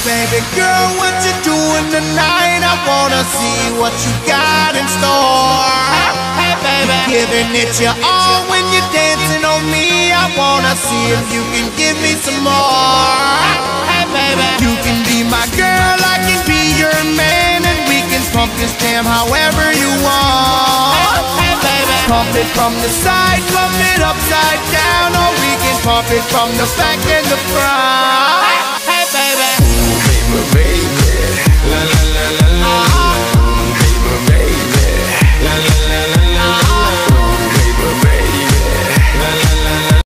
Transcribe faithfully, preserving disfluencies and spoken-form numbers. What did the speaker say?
Baby girl, what you doing tonight? I wanna see what you got in store. Hey baby, you giving it your all when you're dancing on me. I wanna see if you can give me some more. Hey baby, you can be my girl, I can be your man, and we can pump this jam however you want. Hey baby, pump it from the side, pump it upside down, or we can pump it from the back and the front.